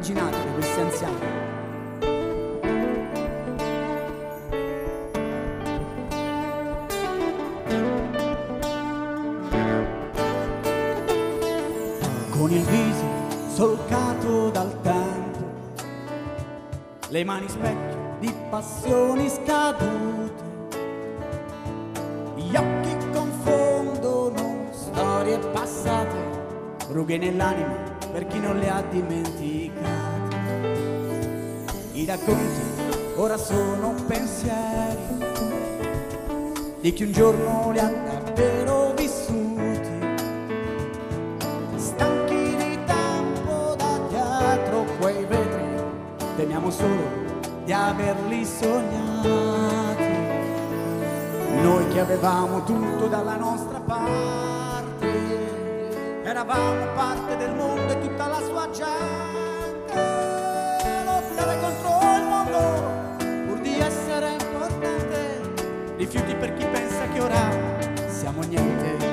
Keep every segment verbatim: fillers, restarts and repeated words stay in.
Immaginatevi questi anziani. Con il viso solcato dal tempo, le mani specchio di passioni scadute, gli occhi confondono storie passate, rughe nell'anima per chi non le ha dimenticate. I racconti ora sono pensieri di chi un giorno li ha davvero vissuti, stanchi di tempo da dietro quei vetri, temiamo solo di averli sognati. Noi che avevamo tutto dalla nostra parte, eravamo parte del mondo e tutta la sua gente, lottare contro il mondo pur di essere importante, rifiuti per chi pensa che ora siamo niente.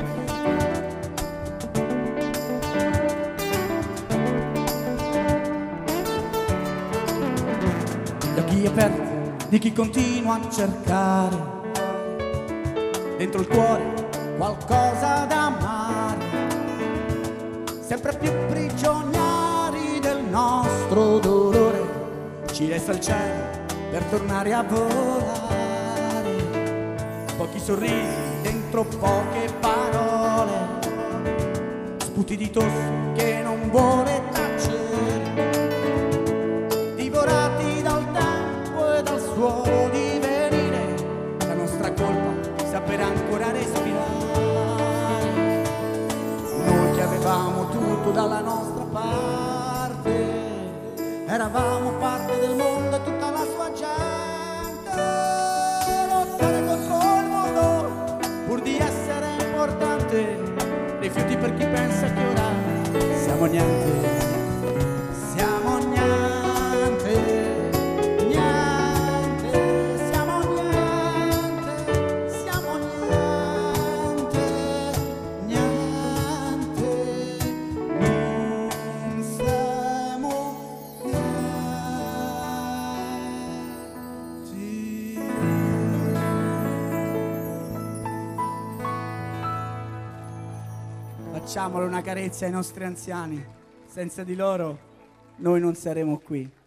Gli occhi aperti di chi continua a cercare dentro il cuore qualcosa da amare, sempre più prigionieri del nostro dolore. Ci resta il cielo per tornare a volare, pochi sorrisi dentro poche parole, sputi di tosse che non vuole tacere, divorati dal tempo e dal suo divenire, la nostra colpa saper ancora respirare. Noi che avevamo tutto dalla nostra parte, eravamo parte del mondo e tutta la sua gente, lottare contro il mondo pur di essere importante, rifiuti per chi pensa che ora siamo niente. Siamo niente, niente, siamo niente, siamo niente, niente, non siamo niente. Facciamole una carezza ai nostri anziani, senza di loro noi non saremo qui.